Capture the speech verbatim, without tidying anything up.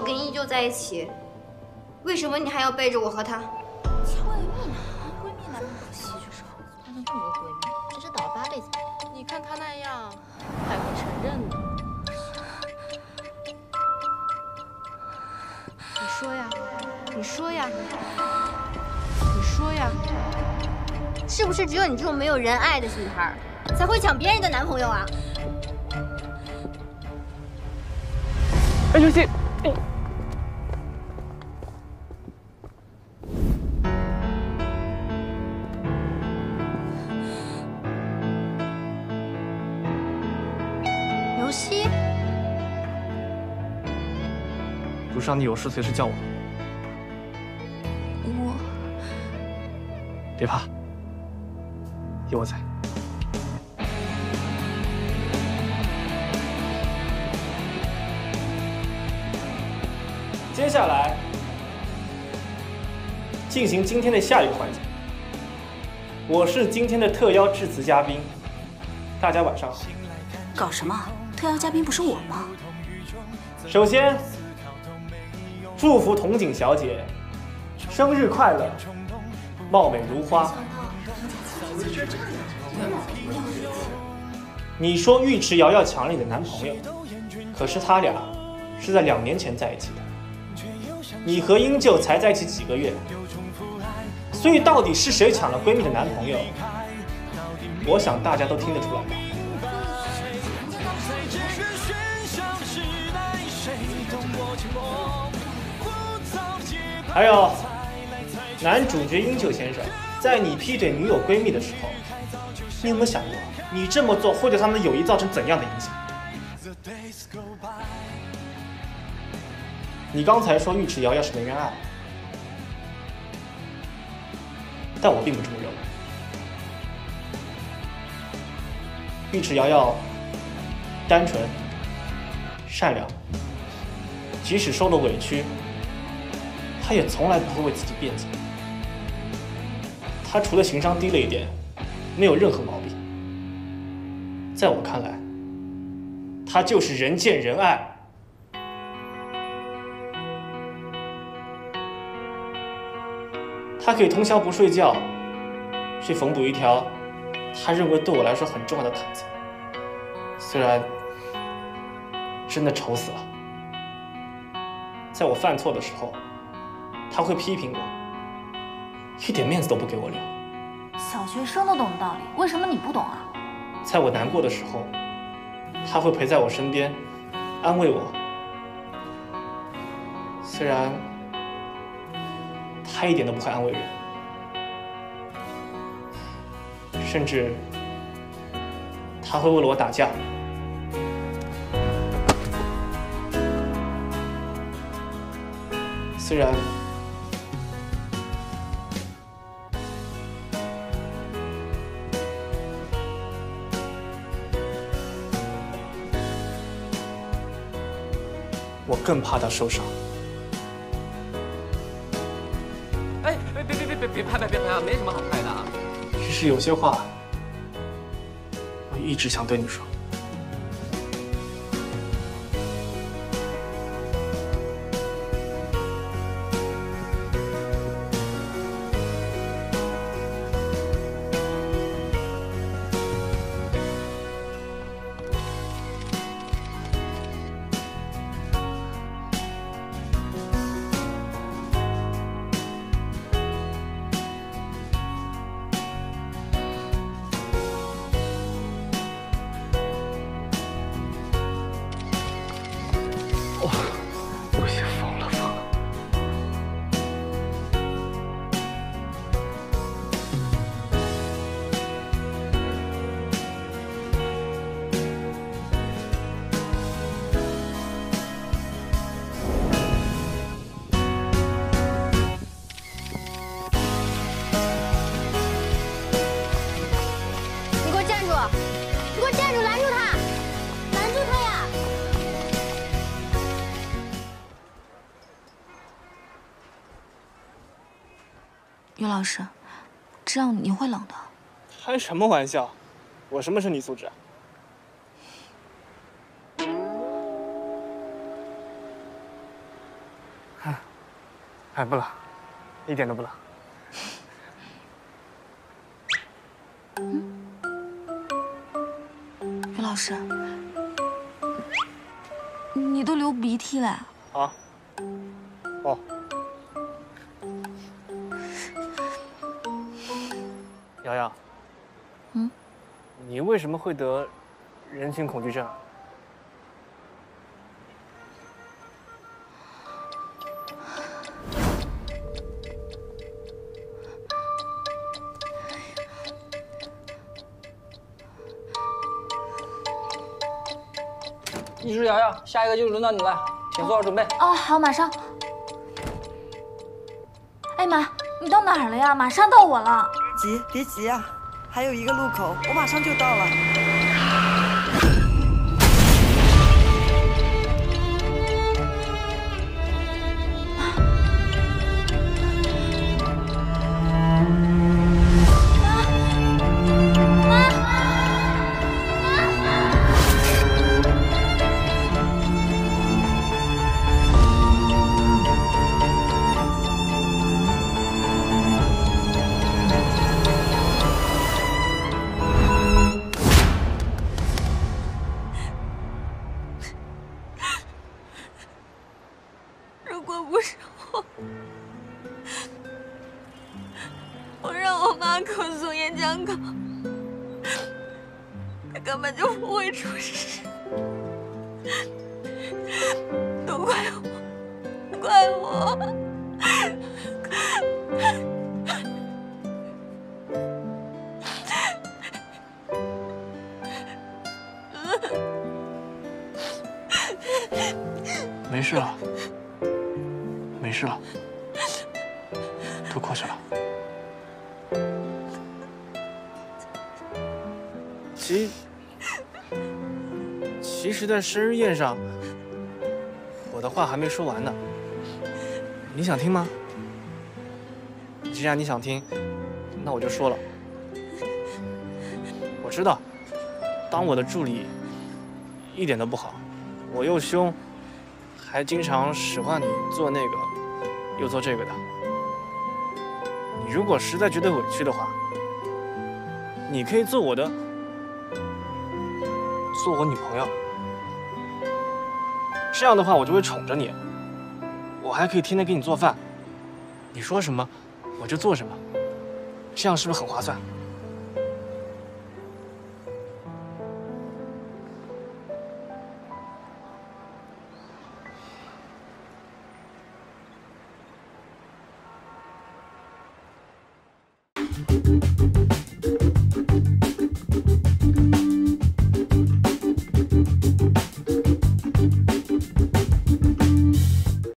跟依旧在一起，为什么你还要背着我和他？ 闺蜜呢？闺蜜难不可惜着手，她能这么多闺蜜，这是倒了八辈子。 你看她那样，还会承认呢？你说呀，你说呀，你说呀， 是不是只有你这种没有人爱的女孩，才会抢别人的男朋友啊？ 哎，刘星，哎。 刘希， 如上，你有事随时叫我。 我别怕，有我在。 接下来进行今天的下一个环节，我是今天的特邀致辞嘉宾，大家晚上好。 搞什么？特邀嘉宾不是我吗？ 首先，祝福童景小姐生日快乐，貌美如花。你说尉迟瑶瑶抢了你的男朋友，可是他俩是在两年前在一起的，你和英舅才在一起几个月，所以到底是谁抢了闺蜜的男朋友？我想大家都听得出来吧。 还有，男主角英九先生，在你劈腿女友闺蜜的时候，你有没有想过，你这么做会对他们的友谊造成怎样的影响？你刚才说尉迟瑶瑶是没人爱，但我并不这么认为。尉迟瑶瑶单纯、善良，即使受了委屈。 他也从来不会为自己辩解。他除了情商低了一点，没有任何毛病。在我看来，他就是人见人爱。他可以通宵不睡觉，去缝补一条他认为对我来说很重要的毯子，虽然真的丑死了。在我犯错的时候。 他会批评我，一点面子都不给我留。 小学生都懂的道理，为什么你不懂啊？ 在我难过的时候，他会陪在我身边，安慰我。虽然他一点都不会安慰人，甚至他会为了我打架。 虽然我更怕他受伤。 哎，别别别别别别拍拍别拍啊！没什么好拍的啊。 只是有些话，我一直想对你说。 于老师，这样你会冷的。 开什么玩笑？我什么身体素质啊？ 哎，不冷，一点都不冷。 于老师，你都流鼻涕了。 啊？哦。瑶瑶。 嗯。 你为什么会得人群恐惧症？ 一只瑶瑶，下一个就轮到你了，请做好准备。 哦，好，马上。哎妈，你到哪儿了呀？马上到我了。 急，别急啊，还有一个路口，我马上就到了。 如果不是我，我让我妈给我送演讲稿，她根本就不会出事。都怪我，怪我。 没事了，没事了，都过去了。 其其实，在生日宴上，我的话还没说完呢。你想听吗？既然你想听，那我就说了。我知道，当我的助理一点都不好，我又凶。 还经常使唤你做那个，又做这个的。你如果实在觉得委屈的话，你可以做我的，做我女朋友。这样的话，我就会宠着你，我还可以天天给你做饭，你说什么我就做什么，这样是不是很划算？ Thank you.